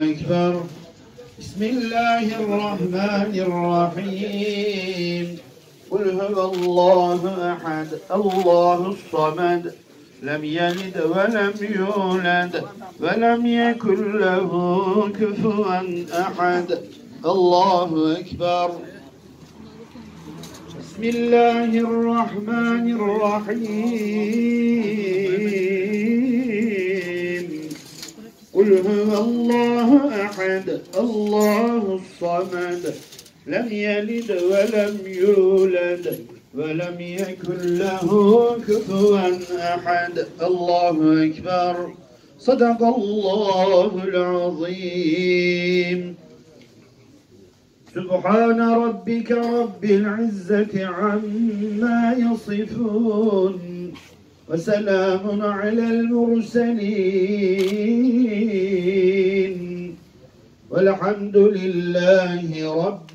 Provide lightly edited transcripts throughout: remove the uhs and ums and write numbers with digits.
أكبر. بسم الله الرحمن الرحيم. قل هو الله أحد الله الصمد لم يلد ولم يولد ولم يكن له كفوا أحد. الله أكبر. بسم الله الرحمن الرحيم. قل هو الله أحد الله الصمد لم يلد ولم يولد ولم يكن له كفوا أحد. الله أكبر. صدق الله العظيم. سبحان ربك رب العزة عما يصفون وسلام على المرسلين والحمد لله رب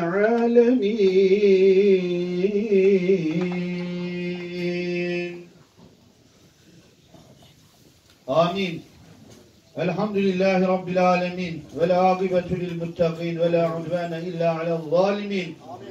العالمين. آمين. الحمد لله رب العالمين والعاقبة للمتقين ولا عدوان إلا على الظالمين.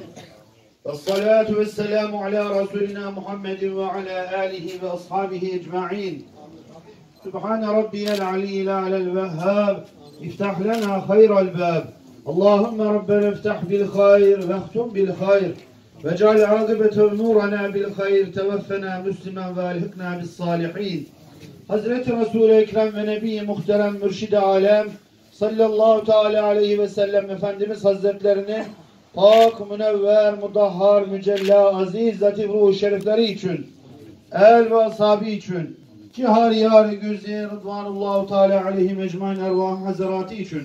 والصلاة والسلام على رسولنا محمد وعلى آله وأصحابه أجمعين. سبحان ربي العلي الأعلى الوهاب افتح لنا خير الباب. اللهم ربنا افتح بالخير واختم بالخير واجعل عاقبة أمورنا بالخير. توفنا مسلما والحقنا بالصالحين. Hazreti Resul-i Ekrem ve Nebi-i Muhterem Mürşid-i Alem sallallahu teala aleyhi ve sellem Efendimiz Hazretlerinin pak, münevver, mudahhar, mücella, aziz, latif ruh-u şerifleri için, el ve ashabi için, cihar yâri güzî rıdvanullahu teala aleyhi mecmain ervâh hazaratı için,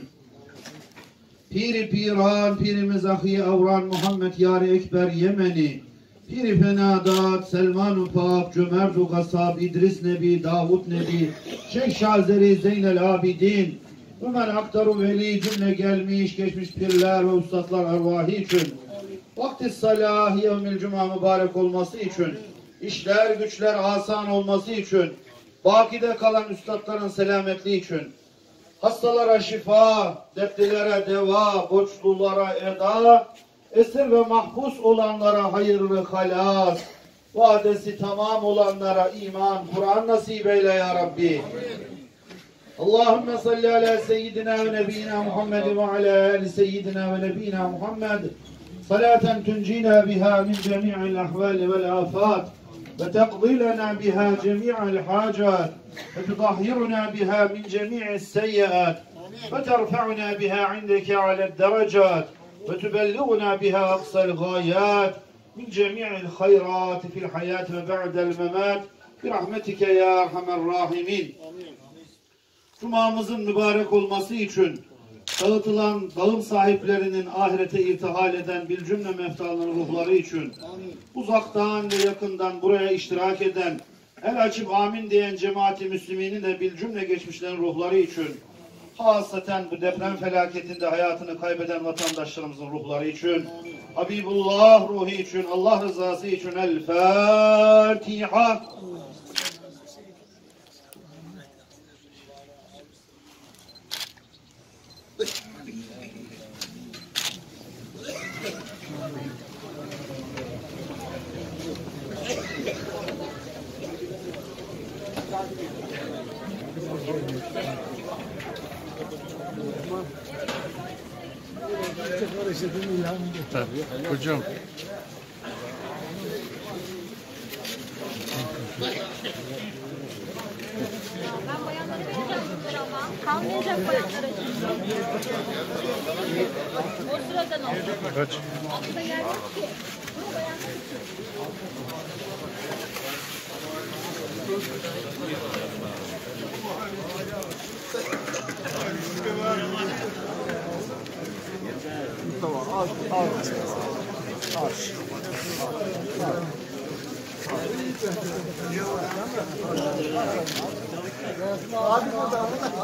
Pir-i Piran, Pir-i Mezahi Avran Muhammed Yâri Ekber Yemeni, Pir-i Fenadat, Selman-ı Pak, Cömert-ü Gasab, İdris Nebi, Davud Nebi, Şeyh Şazeli, Zeynel Abidin, Ömer Aktar-ı Veli, cümle gelmiş, geçmiş pirler ve ustadlar arvahı için, vakti salah, yevmil cuma mübarek olması için, işler güçler asan olması için, bakide kalan üstadların selametliği için, hastalara şifa, dertlilere deva, borçlulara eda, esir ve mahpus olanlara hayır ve halas, vadesi tamam olanlara iman, Kur'an nasip eyle ya Rabbi. Allahümme salli ala seyyidina ve nebiyina Muhammed ve ala ali seyyidina ve nebiyina Muhammed salaten tuncina biha min cemi'il ahvali vel afat ve teqdi lana biha cemi'il hacat ve tudahhiruna biha min cemi'is seyyiat ve terfa'una biha indeke aled derecat ve tübelliğuna biha aksal gayat min cemi'il hayrat fil hayat ve ba'del memat bi rahmetike ya erhamer rahimin. Cumamızın mübarek olması için dağıtılan dağım sahiplerinin ahirete irtihal eden bir cümle meftaların ruhları için uzaktan ve yakından buraya iştirak eden el açıp amin diyen cemaati müsliminin de bir cümle geçmişlerin ruhları için hasaten bu deprem felaketinde hayatını kaybeden vatandaşlarımızın ruhları için, Habibullah ruhu için, Allah rızası için El Fatiha. Tabii hocam. Ben bayanları bekliyorum ama kalmayacak bayanlar için. O sırada ne olacak? Kaç? Altta yer yok ki. Bu bayanlar için. Tamam, al. Abi burada.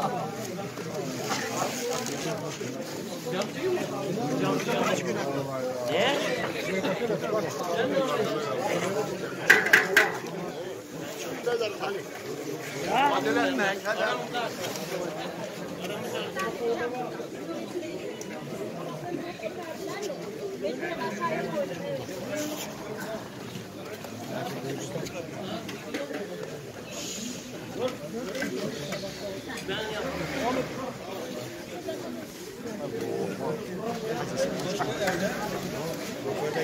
Ne? Acele etme.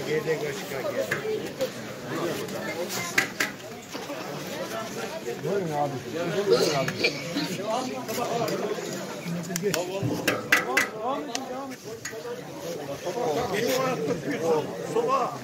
Buyurun abi. Buyurun abi. Soba.